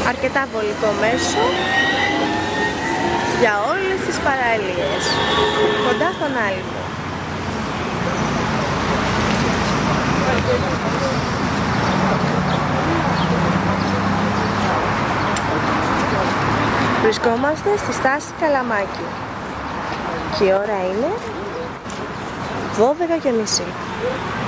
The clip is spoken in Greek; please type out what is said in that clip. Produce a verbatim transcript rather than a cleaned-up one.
αρκετά βολικό μέσο για όλες τις παραλίες, κοντά στον Άλυμο. Βρισκόμαστε στη στάση Καλαμάκη και η ώρα είναι δώδεκα και μισή.